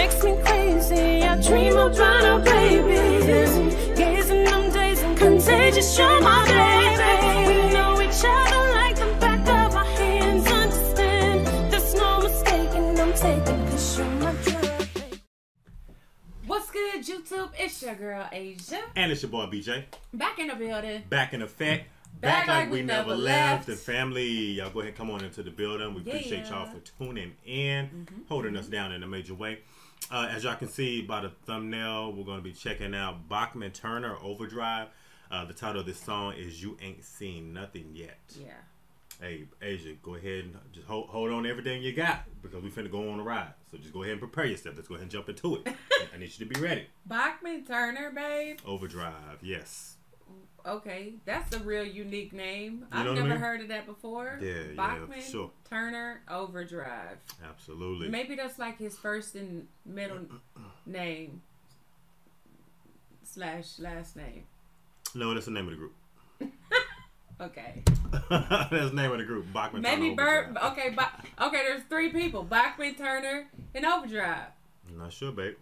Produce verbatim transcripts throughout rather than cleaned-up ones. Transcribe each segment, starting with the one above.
makes me crazy. I dream about our babies, gazing them days and contagious. You're my baby. We know each other like the back of our hands. Understand, there's no mistaking. I'm taking 'cause you're my drug, baby. What's good, YouTube? It's your girl Asia, and it's your boy B J. back in the building. Back in effect. Back, Back like we, we never left. The family, y'all go ahead and come on into the building. We yeah. appreciate y'all for tuning in, mm-hmm. holding us down in a major way. Uh, as y'all can see by the thumbnail, we're going to be checking out Bachman Turner, Overdrive. Uh, the title of this song is You Ain't Seen Nothing Yet. Yeah. Hey, Asia, go ahead and just hold, hold on to everything you got because we finna go on a ride. So just go ahead and prepare yourself. Let's go ahead and jump into it. I need you to be ready. Bachman Turner, babe. Overdrive, yes. Okay, that's a real unique name. You I've never I mean? heard of that before. Yeah, Bachman yeah, sure. Turner Overdrive. Absolutely. Maybe that's like his first and middle name slash last name. No, that's the name of the group. Okay. That's the name of the group. Bachman Maybe Turner. Maybe Bert. Okay, Bo- okay. There's three people: Bachman Turner and Overdrive. I'm not sure, babe.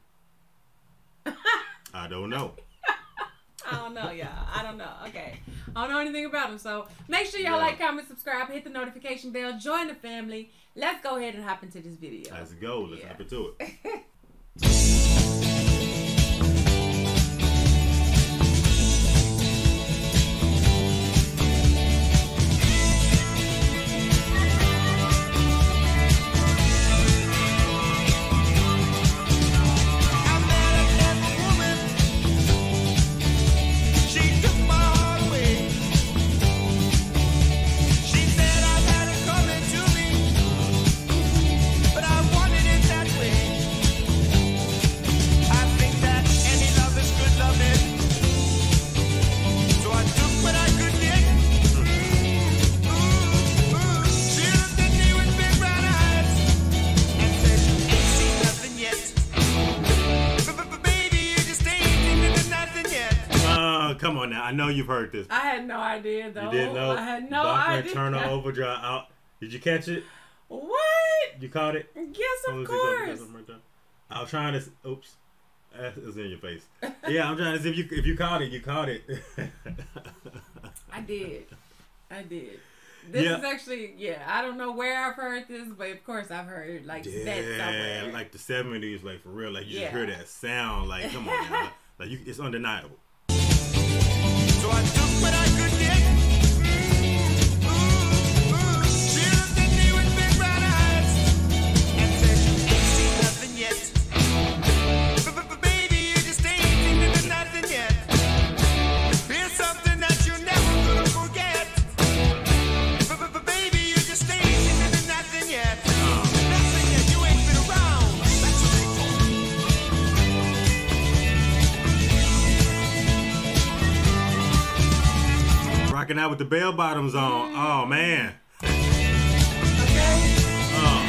I don't know. I don't know, y'all. I don't know. Okay. I don't know anything about him. So make sure y'all yeah. like, comment, subscribe, hit the notification bell, join the family. Let's go ahead and hop into this video. Let's go. Let's yeah. hop into it. Come on now, I know you've heard this. I had no idea though. You didn't know? I had no Bachman idea. Turner Overdrive out. Did you catch it? What? You caught it? Yes, of course. I was trying to. Oops, it was in your face. Yeah, I'm trying to see if you if you caught it. You caught it. I did. I did. This yeah. is actually, yeah, I don't know where I've heard this, but of course I've heard like yeah, that somewhere. Like the seventies, like for real, like you yeah. just hear that sound, like come on, now. Like you, it's undeniable. So I took what I could get. Ooh, ooh. She looked at me with big brown eyes and said, "You ain't seen nothing yet. But baby, you just ain't seen nothing yet. Here's something that you never gonna forget. But baby, you just ain't seen nothing yet. Nothing yet. You ain't been around." That's what they told me. Rocking out with the bell bottoms on. Oh man. Okay. Oh.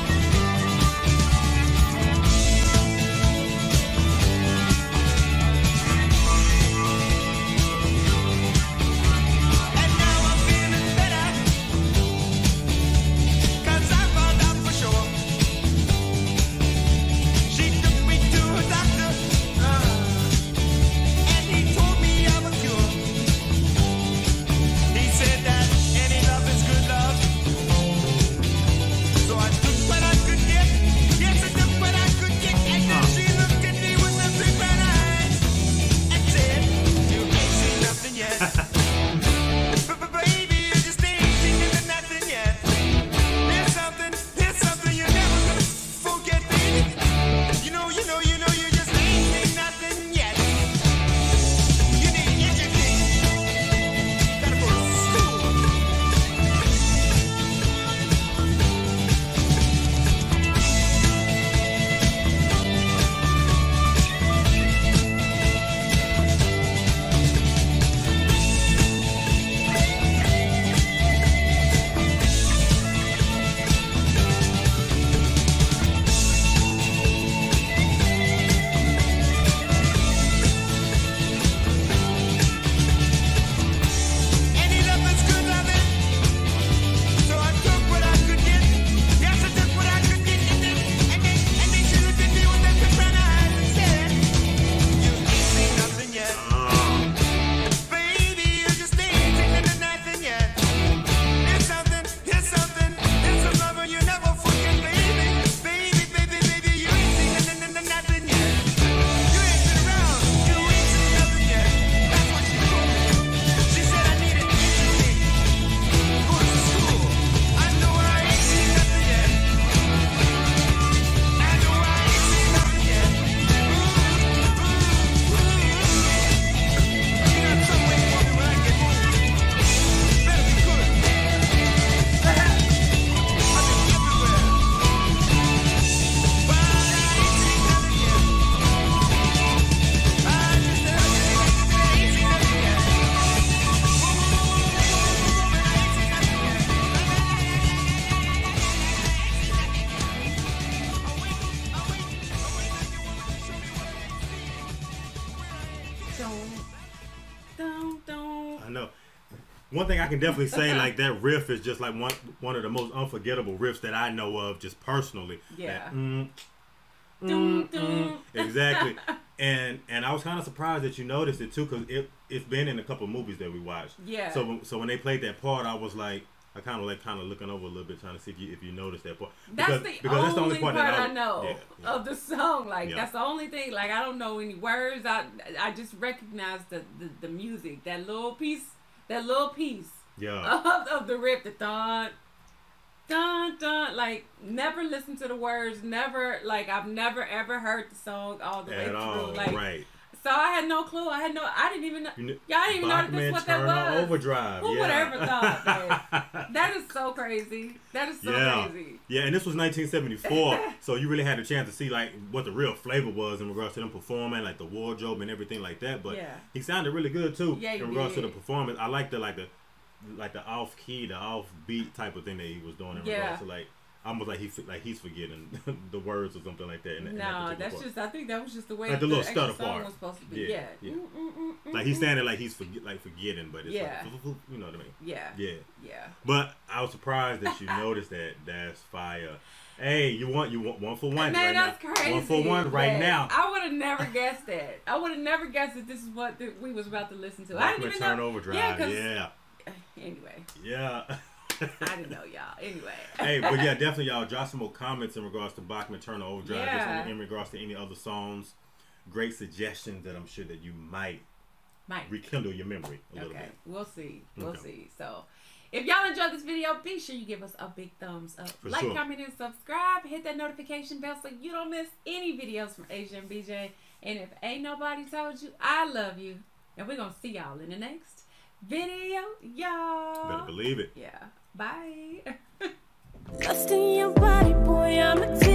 And now I'm feeling better, 'cause I found out for sure. She took me to a doctor, and he told me I'm a cure. He said that any love is good don't, don't, don't. I know. One thing I can definitely say, like that riff is just like one one of the most unforgettable riffs that I know of, just personally. Yeah. That, mm, Dun, mm, dun. mm, exactly. And and I was kind of surprised that you noticed it too, because it it's been in a couple of movies that we watched. Yeah. So so when they played that part, I was like, I kind of like kind of looking over a little bit, trying to see if you if you noticed that part. That's Because, the because only that's the only part, part, that I know yeah, yeah. of the song. Like Yeah. that's the only thing. Like I don't know any words. I I just recognize the the, the music. That little piece. That little piece. Yeah. Of, of the riff. The dun dun dun. Like never listened to the words. Never like I've never ever heard the song all the way At through. all, Like right. so I had no clue. I had no. I didn't even know. You kn- Y'all didn't even know that this what that Bachman was. Overdrive. Who yeah. would ever thought that? That is so crazy. That is so yeah. crazy. Yeah, and this was nineteen seventy-four, so you really had a chance to see like what the real flavor was in regards to them performing, like the wardrobe and everything like that. But Yeah. he sounded really good too Yeah, he in regards to did. the performance. I like the like the like the off key, the off beat type of thing that he was doing in Yeah. regards to like almost like he like he's forgetting the words or something like that. In, in that No, particular that's part. just. I think that was just the way Like the the, little extra stutter song part. was supposed to be. Yeah, Yeah. yeah. Mm, mm, mm, mm, Like he's mm. standing like he's forget like forgetting, but it's Yeah. like you know what I mean. Yeah. Yeah. Yeah. But I was surprised that you noticed that. That's fire. Hey, you want you want one for one Man, right that's now. crazy. One for one right Man, now. I would have never guessed that. I would have never guessed that this is what the, we was about to listen to. I didn't even Turn know. Overdrive. Yeah, 'cause- Yeah. Anyway, Yeah. I didn't know y'all. Anyway. Hey, but yeah, definitely y'all drop some more comments in regards to Bachman Turner Overdrive. Yeah. Just in, in regards to any other songs. Great suggestions that I'm sure that you might Mike. rekindle your memory a little Okay, bit. we'll see. We'll Okay. see. So, if y'all enjoyed this video, be sure you give us a big thumbs up. For like, sure. comment, and subscribe. Hit that notification bell so you don't miss any videos from Asia and B J. And if ain't nobody told you, I love you. And we're going to see y'all in the next video. Y'all. Better believe it. Yeah. Bye. Lust in your body, boy, I'm addicted.